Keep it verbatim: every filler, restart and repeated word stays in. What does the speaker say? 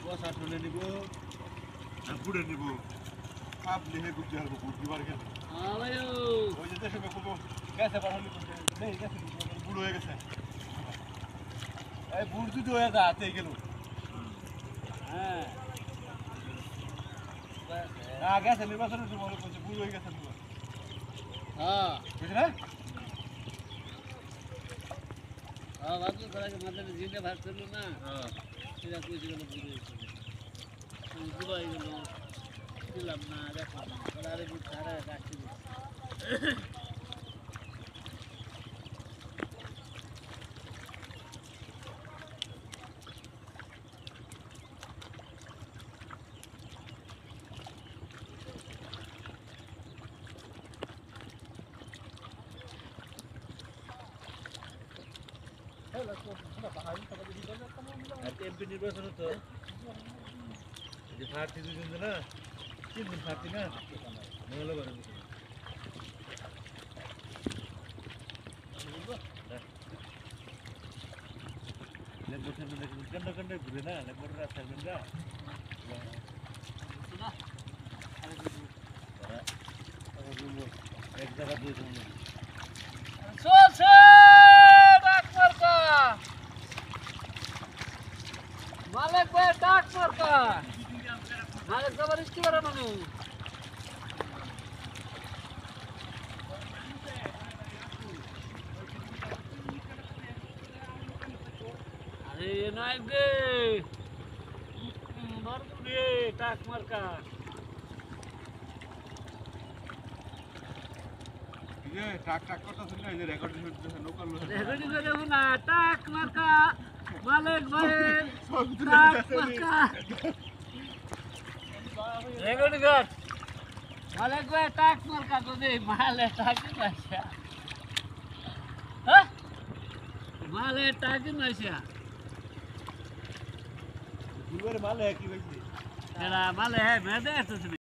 বসা ঠলে নিব না পুড়ে নিব সব লিখে গুজে আর বুট দিবার গেল হ্যাঁ ভাই ওই যে দেশে কত গ্যাসে পাঠালি নেই গ্যাসে বুড় হয়ে গেছে এই বুড় যদি হয়ে যা হাতে গেল হ্যাঁ না গ্যাসে নির্বাচনের সময় বলছে বুড় হয়ে গেছে হ্যাঁ বুঝলি না হ্যাঁ ভাবছো তারা মাথায় জিনে ভাত করলো না হ্যাঁ সেটা কইছে গেল বুঝে দুবাই গেল দিলাম না দেখলাম না তারা আরে তারা রাখছি এমপি নির্বাচন তো যে প্রার্থী দুজন না তিনজন প্রার্থী না মঙ্গলবার গন্ডা গন্ডা ঘুরে না লেবর রাস্তা গন্ডা এক জায়গা দিয়ে চলছে ডাক মার্কা মালিক ভাই ডাক মার্কা মালিক সবার ইস্তি করে মানুষ আরে নয় গে মারবুরে ডাক মার্কা ये टाक टाक करता सुन ना ये रिकॉर्डिंग में लोकल রেকর্ডিং করে দেখো না টাক মার্কা মালিক ভাই টাক মার্কা রেকর্ডিং কর মালিক ভাই টাক মার্কা তো দে মালে টাক মার্কা হ্যাঁ মালে টাক মার্কা गुलवर माल है कि वैसे এরা মালে হ্যাঁ মেদে এত